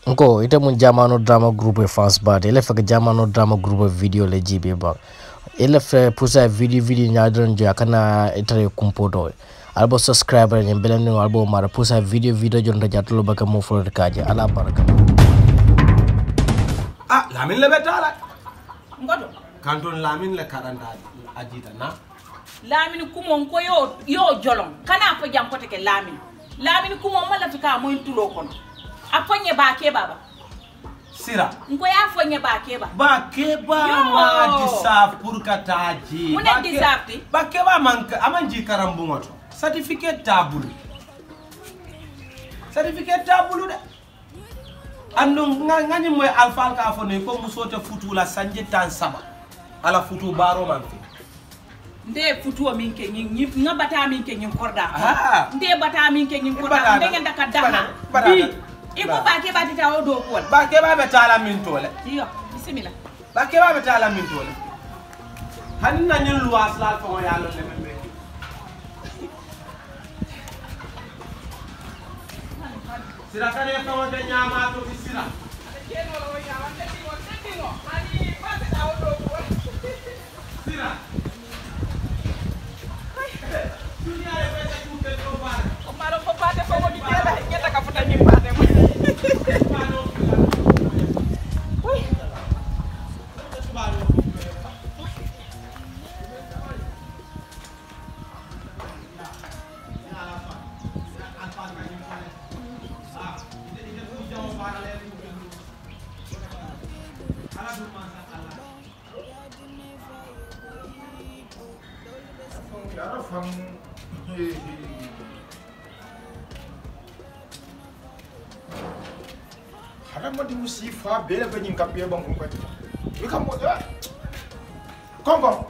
Nko ite mun jamano drama group e fans bad ele fa jamano drama group video le jibe ba ele fa pusa video nyadron jo akana itare kumpoto albo subscriber nyem belen albo mara pusa video jonta jatulo baka mo folo kaje ala baraka lamin le betala ngodo kanton lamin le karanda ajita na lamin kumon ko yo jolon kana fa jam ko teke lamin kumon mala fika mo intulo kono afonye ba ke baba sira ngo ya fonye ba ke ba ma disaf pour kataji mune disafti ba ke ba man amanji karambu ngoto certificate tabulu de ando ngani moy alfal ka fone ko musote futu la sanje tan saba ala futu baro man fi nde futuo min ke nyi ngabata min ke nyi korda nde bata min ke nyi korda nde ngenda ka daha Ibu bake ba ti tawo do ko ba ke ba be tala min tole iyo bismillah ba ke ba be tala min tole hanna nyin luwas la ko ya lo le men sira kare ko de nyama to sira keno lo ya wante ti wonte ti no ani ba te tawo do ko sira dunia e be ta ku ke to ba o maro ko pate ko woni tela nyata ka futa nyi pate mo Haramadi musifa bele banyin kapiye bang kumpa itu. Ika mo ya. Kongo.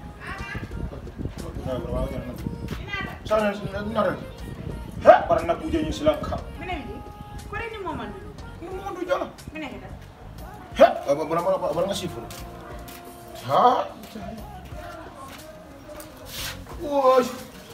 Sana nara. Ha, para na puja ni silaka. menedi ko ni momando Ni mo ndu jala. menedi Ha, bara ngasifu. Ha. Woi.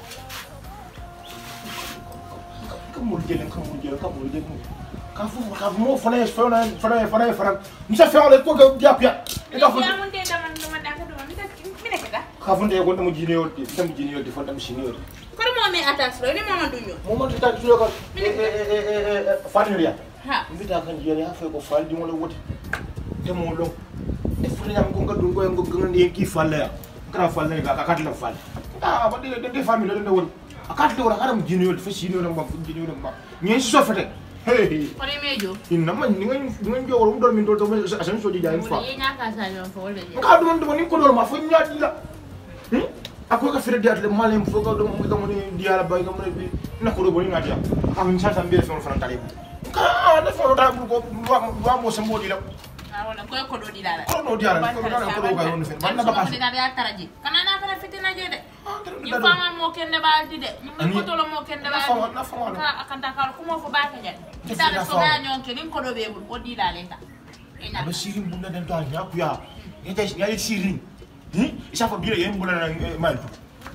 Kamu jelen. Kafu mo fana misa fana ko ga diapia e ka fu ya mun de dama da ka do menedi da kafu de ko dum jiniyo de fo dam siniyo ko mo me atas ro ni momando nyo mo man ta tuyo ko familia ha mbita kan jere ha fe ko faldi mo lo wote te mo lo e fu nyam ko ngadun ko ngol ki falle ya kra falle ga ka katla falle ba de famille de won akatla wala karam jiniyo de fa siniyo de mbam jiniyo de mbam ñen so fete hey ko ni mejo inna man ni ngi jowol mu dol min dol to asan so di jaay fa ye nyaka sa yon fo le ka dum ni ko dol ma fa ñaadi la ako ka fere diat le malem fo ko dum mo ni diala bay ko mo ni na ko do bo ni ngati ya am sa sa mbé fon fran talib ka na fo da ko mo sa modi la wala ko do di dala ko no diala ko do ga won fe man na ba ko da taraji kana na kana fitina je de ni fama mo kende balti de ni ko tolo mo kende balti na fama ka akanta kala ko mo fo ba ka je kita so ga nyon ke ni ko do be bu di dala ta ina ba sirin bunda den to nya ku ya ya sirin isa fa bire yem bula na mal tu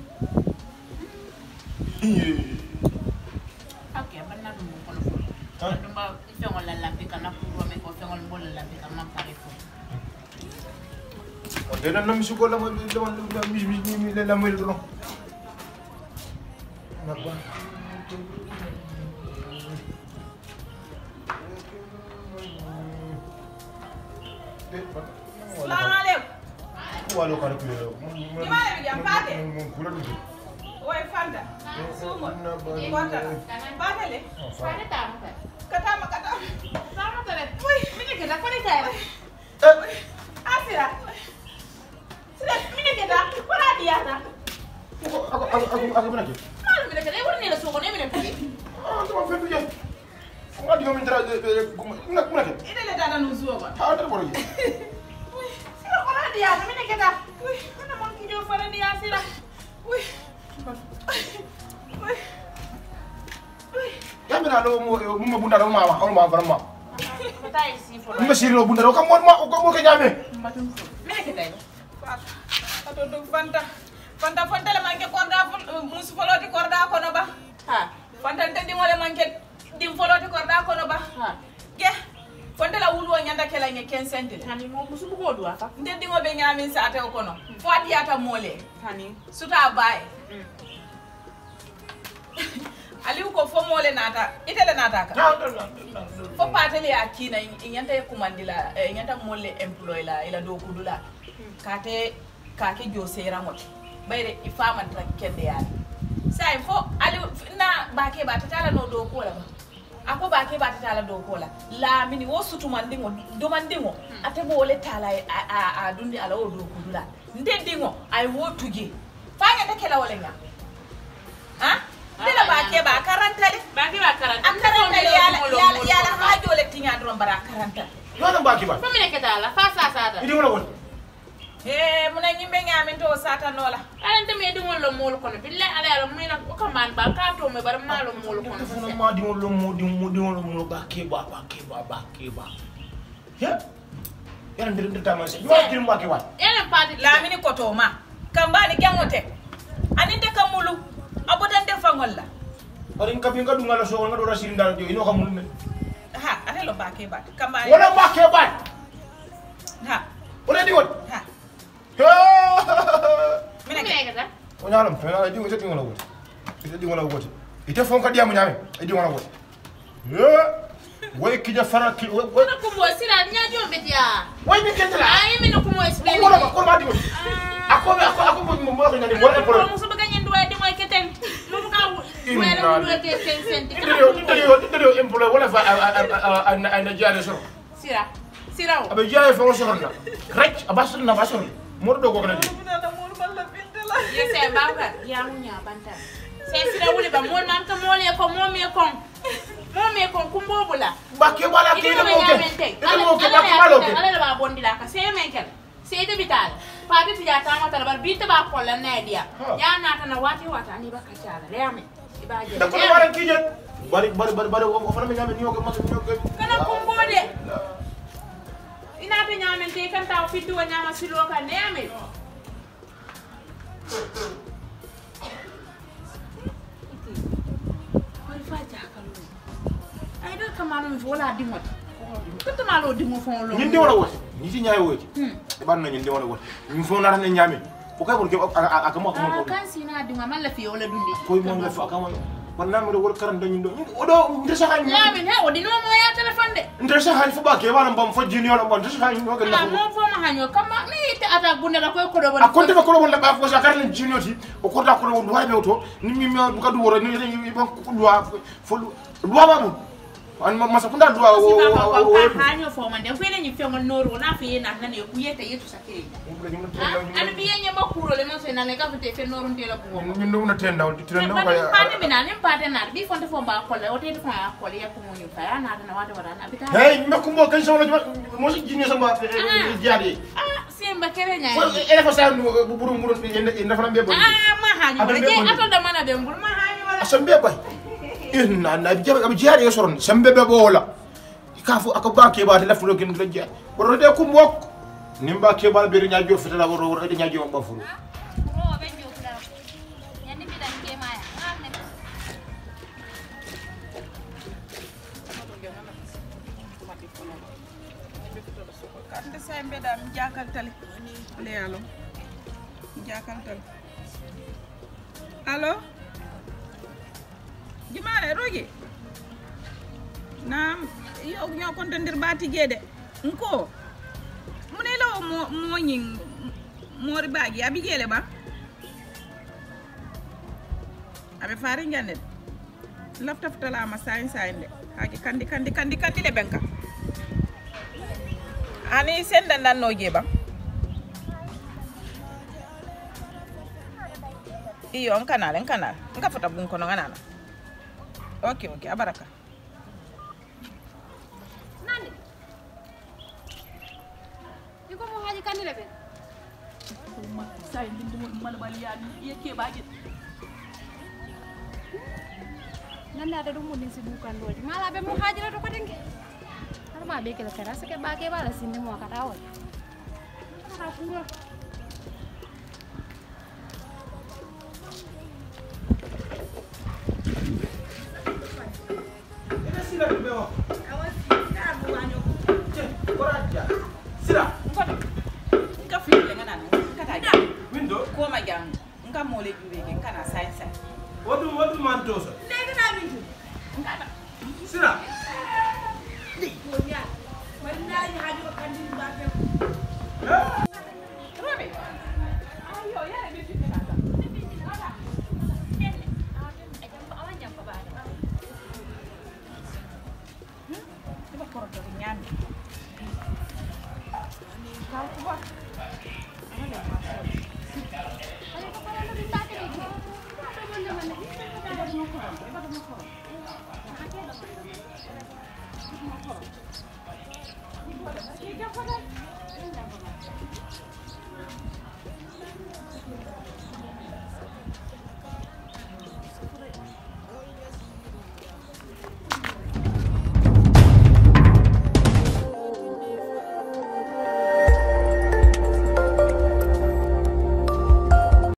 okay banna dum ko no fo dum ba fe ngol la lampi kana ko me ko fe ngol bol la lampi kana pare fo o de na mi su ko la mo mi la mo do no na ba salaamaaleykum walo kala ku yo Gimana bidiam pate? kula du Woi Fanta. Sumo. Fanta. Pate le. Pate tamu kan. Katama. Sama tele. Woi, mini kita kau ni saya. Asira. Sudah mini kita. Kau dia tak? aku mana ke Malu mini kita. Ibu ni lah sumo ni mini pergi. tu ma fe du je nga di min tra nak mana ke Ini le dana nuzuo kan. ha ta boro je Sira kau dia tak? Mini kita. Woi, mana mau kijo fara dia asira. Woi. Woi. ya mina lo mo bunda do ma vraiment Kata isi fo. mo sirlo bunda do kam mo ke nyame Matum fo. Mini kita. Atau tu Fanta. Fanta le manke korda musu foloti korda kono ba. Ha. Fanta tedi ngole manke dim foloti korda kono ba. Ha. Ge. wo nyanda kala nye 15 cents hani mo musu ko do afa nde dingo be nyamin sa te ko no fo adiata mole hani suta bae aliu ko fo mole nata itele nata ka fo patele akina nyanta kumandila nyanta mole employee la ila do kudula kate jo serangot bayre ifama trakkende yaani sai fo aliu na bake ba tatala no do ko la ba ako bake ba tatala do ko la mini wo sutu mandingo do mandingo ate bo le tala a dundi ala o do kudula ndendingo ay wo tuge fanya take la wala nya ha dela bake ba karantale baki ba karanta akarantale yala hajo le tinya do bara karanta Yo baki ba. fa mine ketala fa sa Idi wala won. muna nyimbe ngamin to sata nola alante me dum wala mol kono billahi ala ala mina ko man ba ka to me bar malo mol kono Funa ma di wala mo baki ba. Ya. Yana ndir tama se. Yo di baki ba. ene padi la mini koto ma kambani gangote aninde kamulu abodan de fangolla Paling kapi nga dunga la so nga do rasil ndal jo ino xamul men. ha ate lo bake ba kambani Wala baki ba. ha Wala di won. ha mine keta O ñalam fena di ngoti ngala wot. Di ngala wot. Ite fon ka diamu ñame. Di ngala wot. Way ki ja fara ki way ko mo sira nya jo betia mi kentala. ay mine ko mo explain Wala ba ko ma di wot. Ako mo ko ngani mo e ko mo so baga nyen duwa di mo keten mo ka wala mo ke 10 cents Ito employee wala fa ana jaare so. sira o Abe jaare fa so xarna. Rek abasur na basur. Mo do ko na di. yese bawka ya munya banta se sira wuli ba mol man ka mol e ko mo me kon kumbobula Bakke wala ki ina mo ke. Mo ke bakke malo ke. ala ba bondila ka se men kel se de bital pa bi ya ta mata bar bi ta ba ko la ne dia ya na ta na wati ni ba ka tala le ame ibaje Da ko wala ki je. Bari o fana me nyame ni o ko ma ni o ko. kana kumbode ina be nyame te kan ta fitu wa nyama silo ka ne ame ay do kamano mi wala dimot ko malo dimo fon lo Ñin di wala wot. Ñi ci ñaay wot. Ban na ñin di wala wot. Ñu fo na tan ñame. O kay won ke ak mo ko. kan sina dima man la fi wala dundi Koy mo la fa ka mo. Ban na mo do wol karan dañu do. O do ndir sa xani. ya min he o dino mo ya telephone de Ndir sa xani fa bakke wala mbam fa jini wala mbam ndir sa xani no ga ah na. mo fo ma hanyo kama ni te ata gunde la koy ko do A konte ko won la ba fo sa karan jini oti. O ko ta ko won wa be to. Ni mi bu ka du woro ni ban ko duwa fo duwa ba mu. An ma sa kunda duwa o hanyo fo man de ko ne ni fe mon noro na fi na na ne ku yete yetu sakiri an bi yenye makuro le mo so na le ka fete fe noro ndela ko Ñun do na tenda o tenda ba ko ya. pate mina nim pate na bi fonte fo ba ko le o te fa ko le ya ko mo ni fa ya na na wata wala na bita Hey, me ko mo kan so la mo si jini sama jiade. ah simba kere nya Ko ele fa sa bu buru enda fa be bo. ah ma hanyo Abe je be ato da mana be mbul ma hanyo wala Asambe bay. Inna na jiade soron sambe be bo wala. Ka fu aka banke ba te lafu lo ken la jiade. Woro de ku mbok. Nimba ke bal be nya jo fitala woro de nya jo ba fu. kande say mbeda mi jakal tali le alo jakal tali allo jumare rogi nam yo ñoo kontandir bati gede nko mune lawo mo ñing mori baagi abi gele ba abe fari ngande lafta futala ma sayin de haji kandi le benka ani senda nan no jeba iyo nkanal nka fota bun kono nganana okay abaraka nani iko mo haji kanile be ma say ndim mo malbal ya yeke baje nanda da dum mun si bukan do mala be mo haji la to ko dengi ma be kala kara sake ba ke bala sinde mo ka tawo ara puro Ina sila be wa. awasi ta bu wanyo to nyami kau kuat ana le ma so Ay, ko para na bitake dito. Ano mo naman eh? ba mo ko Ika pa